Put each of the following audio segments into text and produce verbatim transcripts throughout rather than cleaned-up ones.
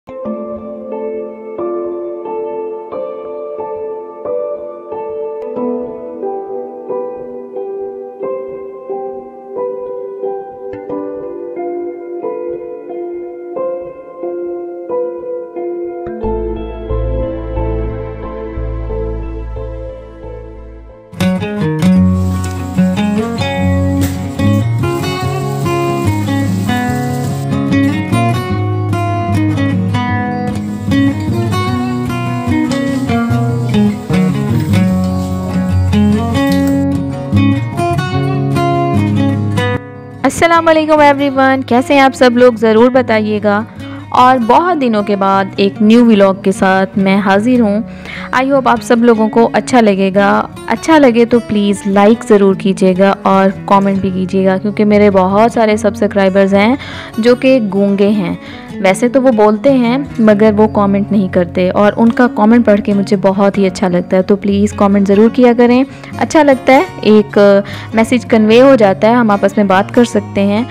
अस्सलाम वालेकुम एवरीवन, कैसे हैं आप सब लोग, ज़रूर बताइएगा। और बहुत दिनों के बाद एक न्यू व्लॉग के साथ मैं हाज़िर हूँ। आई होप आप सब लोगों को अच्छा लगेगा। अच्छा लगे तो प्लीज़ लाइक ज़रूर कीजिएगा और कमेंट भी कीजिएगा, क्योंकि मेरे बहुत सारे सब्सक्राइबर्स हैं जो कि गूंगे हैं। वैसे तो वो बोलते हैं मगर वो कमेंट नहीं करते, और उनका कमेंट पढ़ के मुझे बहुत ही अच्छा लगता है। तो प्लीज़ कमेंट ज़रूर किया करें, अच्छा लगता है, एक मैसेज कन्वे हो जाता है, हम आपस में बात कर सकते हैं,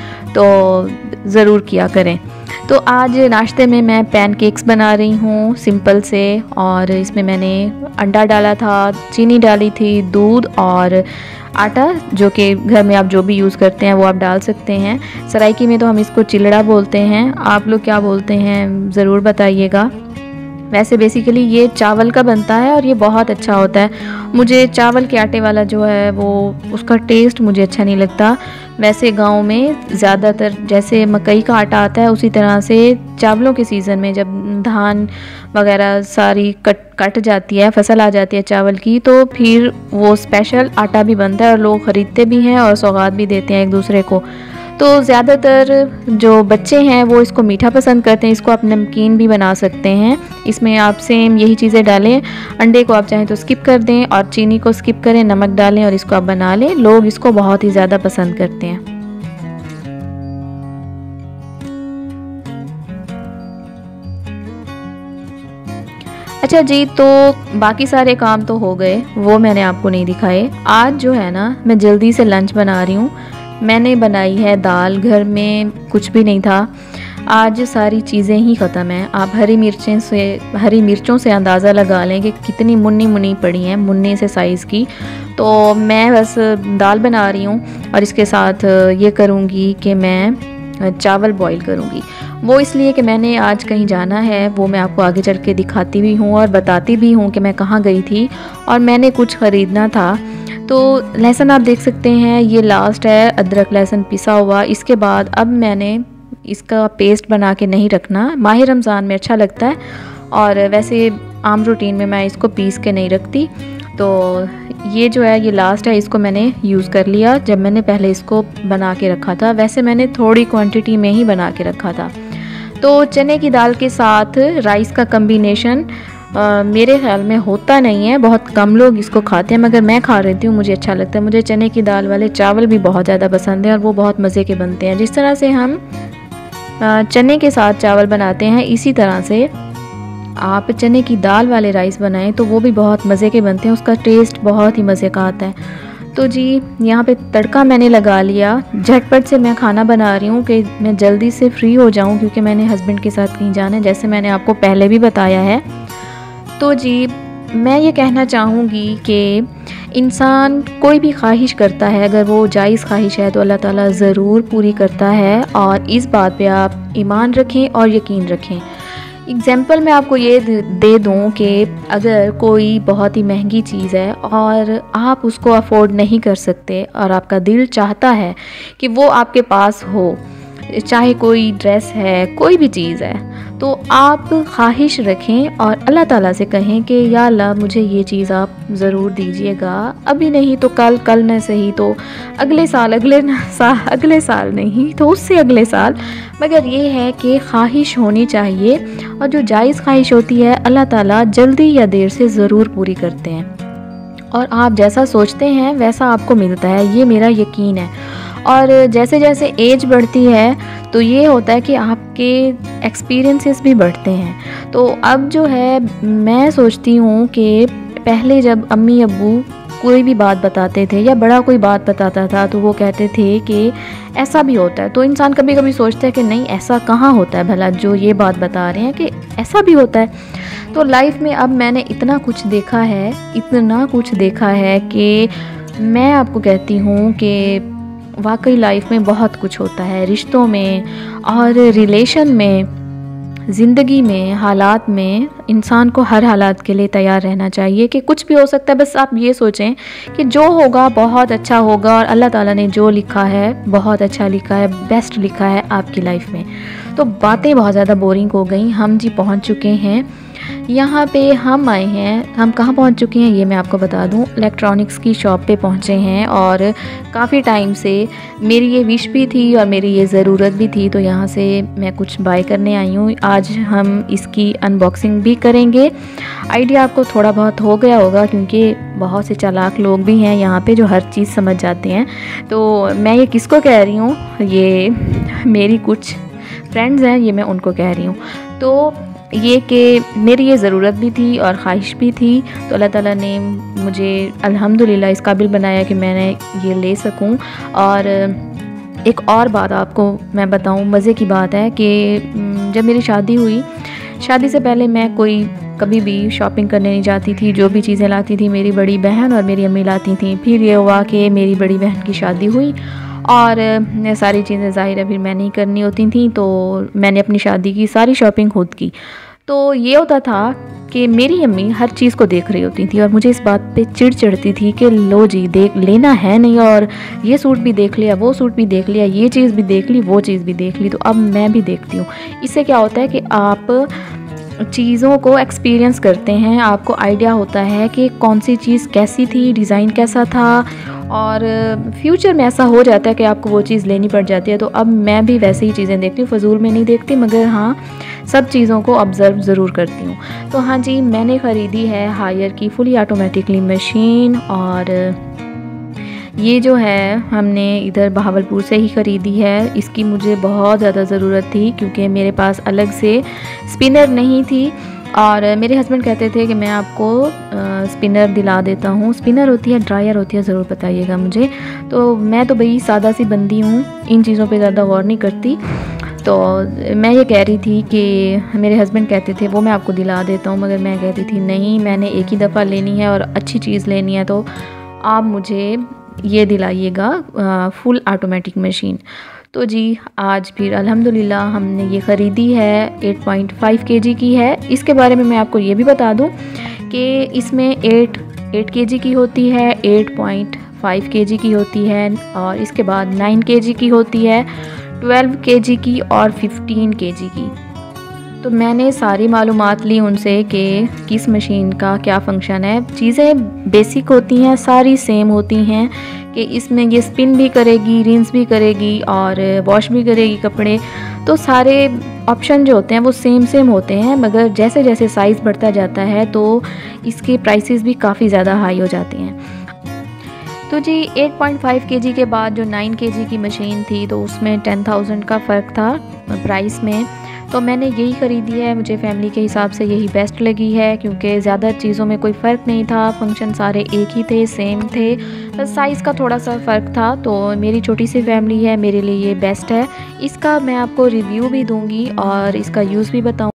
तो ज़रूर किया करें। तो आज नाश्ते में मैं पैनकेक्स बना रही हूँ सिंपल से, और इसमें मैंने अंडा डाला था, चीनी डाली थी, दूध और आटा, जो कि घर में आप जो भी यूज़ करते हैं वो आप डाल सकते हैं। सराइकी में तो हम इसको चिलड़ा बोलते हैं, आप लोग क्या बोलते हैं ज़रूर बताइएगा। वैसे बेसिकली ये चावल का बनता है और ये बहुत अच्छा होता है। मुझे चावल के आटे वाला जो है वो उसका टेस्ट मुझे अच्छा नहीं लगता। वैसे गांव में ज़्यादातर जैसे मकई का आटा आता है, उसी तरह से चावलों के सीज़न में जब धान वगैरह सारी कट कट जाती है, फसल आ जाती है चावल की, तो फिर वो स्पेशल आटा भी बनता है और लोग ख़रीदते भी हैं और सौगात भी देते हैं एक दूसरे को। तो ज़्यादातर जो बच्चे हैं वो इसको मीठा पसंद करते हैं। इसको आप नमकीन भी बना सकते हैं। इसमें आप सेम यही चीज़ें डालें, अंडे को आप चाहें तो स्किप कर दें और चीनी को स्किप करें, नमक डालें और इसको आप बना लें। लोग इसको बहुत ही ज़्यादा पसंद करते हैं। अच्छा जी, तो बाकी सारे काम तो हो गए, वो मैंने आपको नहीं दिखाए। आज जो है ना, मैं जल्दी से लंच बना रही हूँ। मैंने बनाई है दाल, घर में कुछ भी नहीं था। आज सारी चीज़ें ही ख़त्म हैं। आप हरी मिर्चें से हरी मिर्चों से अंदाज़ा लगा लें कि कितनी मुन्नी मुन्नी पड़ी हैं, मुन्ने से साइज़ की। तो मैं बस दाल बना रही हूँ और इसके साथ ये करूँगी कि मैं चावल बॉईल करूँगी। वो इसलिए कि मैंने आज कहीं जाना है, वो मैं आपको आगे चल के दिखाती भी हूँ और बताती भी हूँ कि मैं कहाँ गई थी और मैंने कुछ ख़रीदना था। तो लहसुन आप देख सकते हैं, ये लास्ट है, अदरक लहसुन पिसा हुआ। इसके बाद अब मैंने इसका पेस्ट बना के नहीं रखना, माह रमज़ान में अच्छा लगता है, और वैसे आम रूटीन में मैं इसको पीस के नहीं रखती। तो ये जो है ये लास्ट है, इसको मैंने यूज़ कर लिया जब मैंने पहले इसको बना के रखा था। वैसे मैंने थोड़ी क्वांटिटी में ही बना के रखा था। तो चने की दाल के साथ राइस का कम्बिनेशन Uh, मेरे ख्याल में होता नहीं है, बहुत कम लोग इसको खाते हैं, मगर मैं खा रही हूँ, मुझे अच्छा लगता है। मुझे चने की दाल वाले चावल भी बहुत ज़्यादा पसंद है और वो बहुत मज़े के बनते हैं। जिस तरह से हम uh, चने के साथ चावल बनाते हैं, इसी तरह से आप चने की दाल वाले राइस बनाएं तो वो भी बहुत मज़े के बनते हैं, उसका टेस्ट बहुत ही मज़े का आता है। तो जी यहाँ पे तड़का मैंने लगा लिया। झटपट से मैं खाना बना रही हूँ कि मैं जल्दी से फ्री हो जाऊँ, क्योंकि मैंने हस्बैंड के साथ कहीं जाना है, जैसे मैंने आपको पहले भी बताया है। तो जी मैं ये कहना चाहूँगी कि इंसान कोई भी ख्वाहिश करता है, अगर वो जायज़ ख्वाहिश है तो अल्लाह ताला ज़रूर पूरी करता है, और इस बात पे आप ईमान रखें और यकीन रखें। एग्ज़ाम्पल मैं आपको ये दे दूँ कि अगर कोई बहुत ही महंगी चीज़ है और आप उसको अफोर्ड नहीं कर सकते और आपका दिल चाहता है कि वो आपके पास हो, चाहे कोई ड्रेस है, कोई भी चीज़ है, तो आप ख्वाहिश रखें और अल्लाह ताला से कहें कि या अल्लाह मुझे ये चीज़ आप ज़रूर दीजिएगा, अभी नहीं तो कल, कल न सही तो अगले साल, अगले साल अगले साल नहीं तो उससे अगले साल। मगर ये है कि ख्वाहिश होनी चाहिए, और जो जायज़ ख्वाहिश होती है अल्लाह ताला जल्दी या देर से ज़रूर पूरी करते हैं, और आप जैसा सोचते हैं वैसा आपको मिलता है, ये मेरा यकीन है। और जैसे जैसे एज बढ़ती है तो ये होता है कि आपके एक्सपीरियंसेस भी बढ़ते हैं। तो अब जो है मैं सोचती हूँ कि पहले जब अम्मी अब्बू कोई भी बात बताते थे या बड़ा कोई बात बताता था तो वो कहते थे कि ऐसा भी होता है। तो इंसान कभी कभी सोचता है कि नहीं, ऐसा कहाँ होता है भला जो ये बात बता रहे हैं कि ऐसा भी होता है। तो लाइफ में अब मैंने इतना कुछ देखा है, इतना कुछ देखा है कि मैं आपको कहती हूँ कि वाकई लाइफ में बहुत कुछ होता है, रिश्तों में और रिलेशन में, ज़िंदगी में, हालात में। इंसान को हर हालात के लिए तैयार रहना चाहिए कि कुछ भी हो सकता है। बस आप ये सोचें कि जो होगा बहुत अच्छा होगा और अल्लाह ताला ने जो लिखा है बहुत अच्छा लिखा है, बेस्ट लिखा है आपकी लाइफ में। तो बातें बहुत ज़्यादा बोरिंग हो गई। हम जी पहुंच चुके हैं यहाँ पे। हम आए हैं, हम कहाँ पहुँच चुके हैं ये मैं आपको बता दूँ। इलेक्ट्रॉनिक्स की शॉप पे पहुँचे हैं और काफ़ी टाइम से मेरी ये विश भी थी और मेरी ये ज़रूरत भी थी, तो यहाँ से मैं कुछ बाय करने आई हूँ। आज हम इसकी अनबॉक्सिंग भी करेंगे। आइडिया आपको थोड़ा बहुत हो गया होगा क्योंकि बहुत से चालाक लोग भी हैं यहाँ पे जो हर चीज़ समझ जाते हैं। तो मैं ये किसको कह रही हूँ, ये मेरी कुछ फ्रेंड्स हैं, ये मैं उनको कह रही हूँ। तो ये कि मेरी ये ज़रूरत भी थी और ख्वाहिश भी थी, तो अल्लाह ताला ने मुझे अल्हम्दुलिल्लाह इस काबिल बनाया कि मैंने ये ले सकूं। और एक और बात आपको मैं बताऊं, मज़े की बात है कि जब मेरी शादी हुई, शादी से पहले मैं कोई कभी भी शॉपिंग करने नहीं जाती थी। जो भी चीज़ें लाती थी मेरी बड़ी बहन और मेरी अम्मी लाती थी। फिर ये हुआ कि मेरी बड़ी बहन की शादी हुई और सारी चीज़ें ज़ाहिर है फिर मैंने ही करनी होती थी, तो मैंने अपनी शादी की सारी शॉपिंग खुद की। तो ये होता था कि मेरी अम्मी हर चीज़ को देख रही होती थी और मुझे इस बात पे चिढ़ चढ़ती थी कि लो जी देख लेना है नहीं, और ये सूट भी देख लिया, वो सूट भी देख लिया, ये चीज़ भी देख ली, वो चीज़ भी देख ली। तो अब मैं भी देखती हूँ। इससे क्या होता है कि आप चीज़ों को एक्सपीरियंस करते हैं, आपको आइडिया होता है कि कौन सी चीज़ कैसी थी, डिज़ाइन कैसा था, और फ्यूचर में ऐसा हो जाता है कि आपको वो चीज़ लेनी पड़ जाती है। तो अब मैं भी वैसे ही चीज़ें देखती हूँ, फ़जूल में नहीं देखती, मगर हाँ सब चीज़ों को ऑब्ज़र्व ज़रूर करती हूँ। तो हाँ जी, मैंने ख़रीदी है हायर की फुली ऑटोमेटिकली मशीन, और ये जो है हमने इधर बहावलपुर से ही ख़रीदी है। इसकी मुझे बहुत ज़्यादा ज़रूरत थी क्योंकि मेरे पास अलग से स्पिनर नहीं थी, और मेरे हस्बैंड कहते थे कि मैं आपको स्पिनर दिला देता हूँ। स्पिनर होती है, ड्रायर होती है, ज़रूर बताइएगा मुझे। तो मैं तो भाई सादा सी बंदी हूँ, इन चीज़ों पे ज़्यादा गौर नहीं करती। तो मैं ये कह रही थी कि मेरे हस्बैंड कहते थे वो मैं आपको दिला देता हूँ, मगर मैं कहती थी नहीं, मैंने एक ही दफ़ा लेनी है और अच्छी चीज़ लेनी है, तो आप मुझे ये दिलाइएगा फुल ऑटोमेटिक मशीन। तो जी आज फिर अल्हम्दुलिल्लाह हमने ये ख़रीदी है, एट पॉइंट फाइव केजी की है। इसके बारे में मैं आपको ये भी बता दूं कि इसमें एट एट केजी की होती है, एट पॉइंट फाइव केजी की होती है, और इसके बाद नाइन केजी की होती है, ट्वेल्व केजी की और फिफ्टीन केजी की। तो मैंने सारी मालूमात ली उनसे कि किस मशीन का क्या फ़ंक्शन है। चीज़ें बेसिक होती हैं, सारी सेम होती हैं कि इसमें ये स्पिन भी करेगी, रिंस भी करेगी और वॉश भी करेगी कपड़े। तो सारे ऑप्शन जो होते हैं वो सेम सेम होते हैं, मगर जैसे जैसे साइज़ बढ़ता जाता है तो इसके प्राइसेस भी काफ़ी ज़्यादा हाई हो जाते हैं। तो जी एट पॉइंट फाइव केजी के बाद जो नाइन केजी की मशीन थी तो उसमें टेन थाउजेंड का फ़र्क था प्राइस में। तो मैंने यही ख़रीदी है, मुझे फैमिली के हिसाब से यही बेस्ट लगी है क्योंकि ज़्यादा चीज़ों में कोई फ़र्क नहीं था, फंक्शन सारे एक ही थे, सेम थे, बस साइज़ का थोड़ा सा फ़र्क था। तो मेरी छोटी सी फैमिली है, मेरे लिए ये बेस्ट है। इसका मैं आपको रिव्यू भी दूँगी और इसका यूज़ भी बताऊँ।